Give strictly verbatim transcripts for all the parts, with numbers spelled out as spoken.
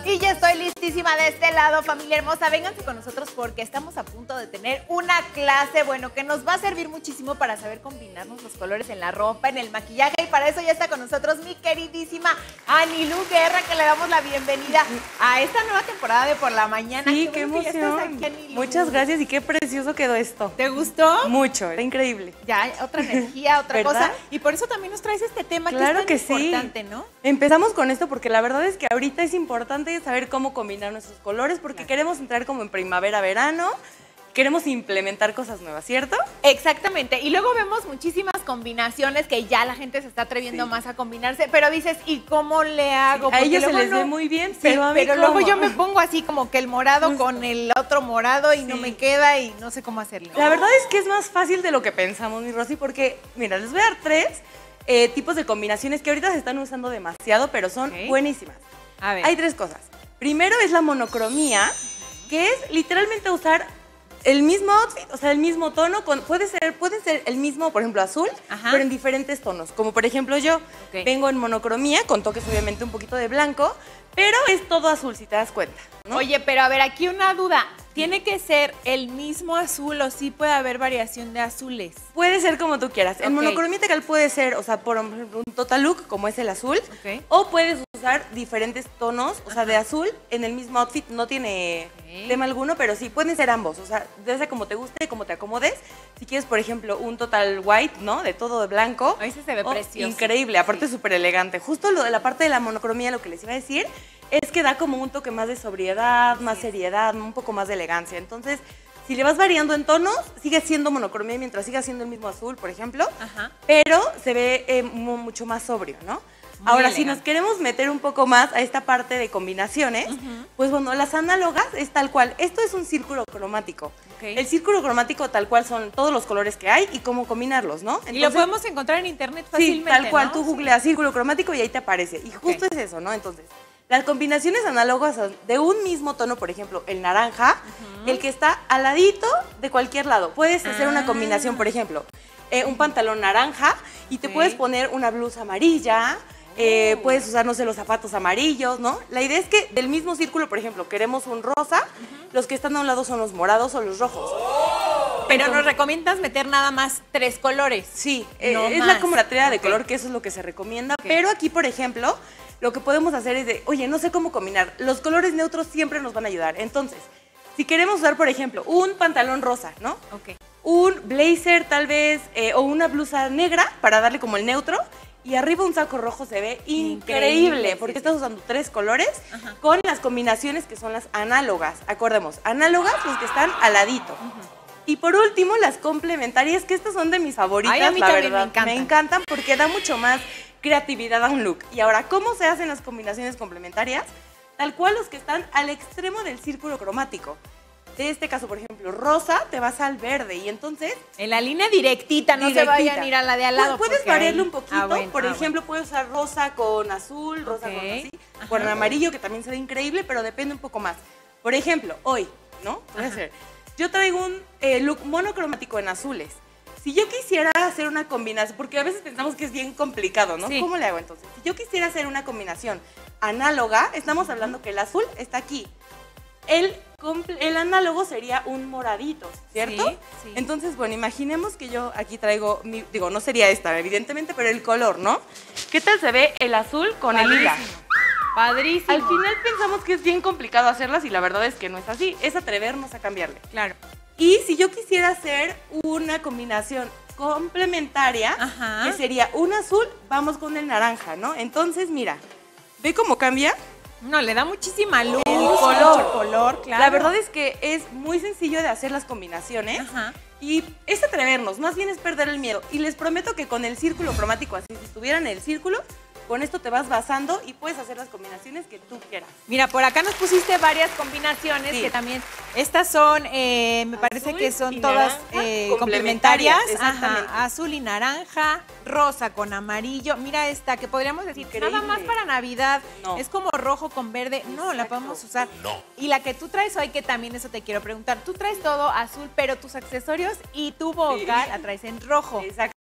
Y ya estoy listísima de este lado, familia hermosa. Vénganse con nosotros porque estamos a punto de tener una clase, bueno, que nos va a servir muchísimo para saber combinarnos los colores en la ropa, en el maquillaje. Y para eso ya está con nosotros mi queridísima Anilú Guerra, que le damos la bienvenida a esta nueva temporada de Por la Mañana. Sí, qué, qué bueno emoción. Que aquí, muchas gracias y qué precioso quedó esto. ¿Te gustó? Mucho, era increíble. Ya, otra energía, otra ¿verdad? cosa. Y por eso también nos traes este tema claro que es tan que importante, sí. ¿no? Empezamos con esto porque la verdad es que ahorita es importante saber cómo combinar nuestros colores porque claro. queremos entrar como en primavera, verano, queremos implementar cosas nuevas, ¿cierto? Exactamente, y luego vemos muchísimas combinaciones que ya la gente se está atreviendo sí. más a combinarse, pero dices, ¿y cómo le hago? Sí, a ellos se les no... ve muy bien, sí, pero a mí pero ¿cómo? luego yo me pongo así como que el morado Justo. con el otro morado y sí. no me queda y no sé cómo hacerlo. La verdad es que es más fácil de lo que pensamos, mi Rosy, porque, mira, les voy a dar tres eh, tipos de combinaciones que ahorita se están usando demasiado, pero son okay. buenísimas. A ver. Hay tres cosas. Primero es la monocromía, que es literalmente usar el mismo outfit, o sea, el mismo tono, con, puede ser puede ser el mismo, por ejemplo, azul, Ajá. pero en diferentes tonos. Como por ejemplo yo, okay. vengo en monocromía, con toques obviamente un poquito de blanco, pero es todo azul, si te das cuenta, ¿no? Oye, pero a ver, aquí una duda. ¿Tiene que ser el mismo azul o sí puede haber variación de azules? Puede ser como tú quieras. Okay. En monocromía integral puede ser, o sea, por ejemplo, un total look, como es el azul, okay. o puedes usar diferentes tonos, o Ajá. sea, de azul en el mismo outfit, no tiene okay. tema alguno, pero sí, pueden ser ambos, o sea, desde como te guste, como te acomodes. Si quieres, por ejemplo, un total white, ¿no? De todo de blanco. Ahí se ve oh, precioso. Increíble, aparte sí. súper elegante. Justo lo de la parte de la monocromía, lo que les iba a decir, es que da como un toque más de sobriedad, más sí. seriedad, un poco más de elegancia. Entonces, si le vas variando en tonos, sigue siendo monocromía mientras siga siendo el mismo azul, por ejemplo, Ajá. pero se ve eh, mucho más sobrio, ¿no? Muy Ahora, elegante. Si nos queremos meter un poco más a esta parte de combinaciones, uh-huh. pues bueno, las análogas es tal cual. Esto es un círculo cromático. Okay. El círculo cromático tal cual son todos los colores que hay y cómo combinarlos, ¿no? Entonces, y lo podemos encontrar en internet fácilmente, Sí, tal cual. ¿no? Tú googleas sí. círculo cromático y ahí te aparece. Y justo okay. es eso, ¿no? Entonces, las combinaciones análogas de un mismo tono, por ejemplo, el naranja, uh-huh. el que está al ladito de cualquier lado. Puedes hacer ah. una combinación, por ejemplo, eh, un pantalón naranja y te okay. puedes poner una blusa amarilla, eh, oh. puedes usar, no sé, los zapatos amarillos, ¿no? La idea es que del mismo círculo, por ejemplo, queremos un rosa, uh-huh. los que están a un lado son los morados o los rojos. Oh. Pero Entonces, nos recomiendas meter nada más tres colores. Sí, no eh, es la como la tríada okay. de color, que eso es lo que se recomienda, okay. pero aquí, por ejemplo, lo que podemos hacer es de, oye, no sé cómo combinar. Los colores neutros siempre nos van a ayudar. Entonces, si queremos usar, por ejemplo, un pantalón rosa, ¿no? Ok. Un blazer, tal vez, eh, o una blusa negra para darle como el neutro. Y arriba un saco rojo se ve increíble, increíble porque sí, estás sí. usando tres colores Ajá. con las combinaciones que son las análogas. Acordemos, análogas los que están al ladito. Uh-huh. Y por último, las complementarias, que estas son de mis favoritas, Ay, a mí la verdad. Me encantan. me encantan porque da mucho más creatividad a un look. Y ahora, ¿cómo se hacen las combinaciones complementarias? Tal cual los que están al extremo del círculo cromático. De este caso, por ejemplo, rosa, te vas al verde y entonces... En la línea directita, no directita. se vayan a ir a la de al lado. Puedes variarle hay... un poquito, ah, bueno, por ah, ejemplo, bueno. puedes usar rosa con azul, rosa okay. con así, Ajá. con amarillo, que también se ve increíble, pero depende un poco más. Por ejemplo, hoy, ¿no? Puede Ajá. ser. Yo traigo un eh, look monocromático en azules. Si yo quisiera hacer una combinación, porque a veces pensamos que es bien complicado, ¿no? Sí. ¿Cómo le hago entonces? Si yo quisiera hacer una combinación análoga, estamos hablando que el azul está aquí. El, el análogo sería un moradito, ¿cierto? Sí, sí. Entonces, bueno, imaginemos que yo aquí traigo, mi, digo, no sería esta, evidentemente, pero el color, ¿no? ¿Qué tal se ve el azul con Padrísimo. el lila? Padrísimo. Al final pensamos que es bien complicado hacerlas y la verdad es que no es así. Es atrevernos a cambiarle. Claro. Y si yo quisiera hacer una combinación complementaria, Ajá. que sería un azul, vamos con el naranja, ¿no? Entonces, mira, ¿ve cómo cambia? No, le da muchísima luz, el color. mucho color, claro. La verdad es que es muy sencillo de hacer las combinaciones. Ajá. Y es atrevernos, más bien es perder el miedo. Y les prometo que con el círculo cromático, así, si estuvieran en el círculo, con esto te vas basando y puedes hacer las combinaciones que tú quieras. Mira, por acá nos pusiste varias combinaciones sí. que también, estas son, eh, me azul parece que son todas naranja, eh, complementarias. Ajá, azul y naranja, rosa con amarillo. Mira esta, que podríamos decir, Increíble. nada más para Navidad, no. es como rojo con verde. Exacto. No, la podemos usar. No. Y la que tú traes hoy, que también eso te quiero preguntar, tú traes todo azul, pero tus accesorios y tu vocal sí. la traes en rojo. Exacto. ¿Qué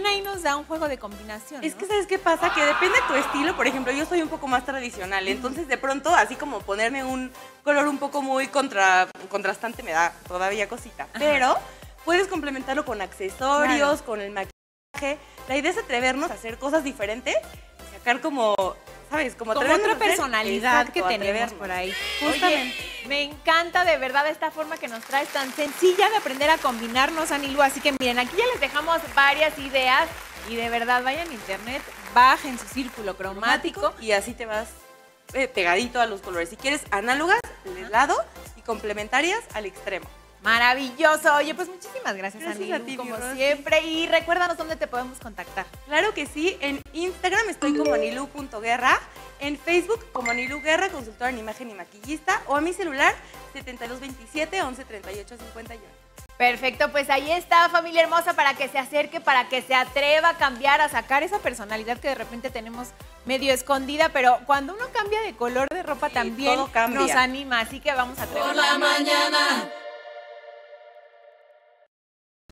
ahí nos da un juego de combinación, ¿no? Es que, ¿sabes qué pasa? Que depende de tu estilo. Por ejemplo, yo soy un poco más tradicional, entonces de pronto, así como ponerme un color un poco muy contra, contrastante me da todavía cosita. Ajá. Pero puedes complementarlo con accesorios, claro, con el maquillaje. La idea es atrevernos a hacer cosas diferentes y sacar como... ¿Sabes? Como, como otra personalidad exacto, que tenemos por ahí. Justamente. Oye, me encanta de verdad esta forma que nos traes tan sencilla de aprender a combinarnos, Anilú. Así que miren, aquí ya les dejamos varias ideas y de verdad vayan a internet, bajen su círculo cromático, cromático y así te vas eh, pegadito a los colores. Si quieres análogas, del lado y complementarias al extremo. Maravilloso. Oye, pues muchísimas gracias, gracias Anilú, a ti, como Rosy. siempre. Y recuérdanos dónde te podemos contactar. Claro que sí, en Instagram estoy como anilu punto guerra, en Facebook como Anilu Guerra, consultora en imagen y maquillista, o a mi celular setenta y dos veintisiete, once treinta y ocho cincuenta y uno. Perfecto, pues ahí está, familia hermosa, para que se acerque, para que se atreva a cambiar, a sacar esa personalidad que de repente tenemos medio escondida, pero cuando uno cambia de color de ropa, sí, también nos anima, así que vamos a atrevernos. Por la mañana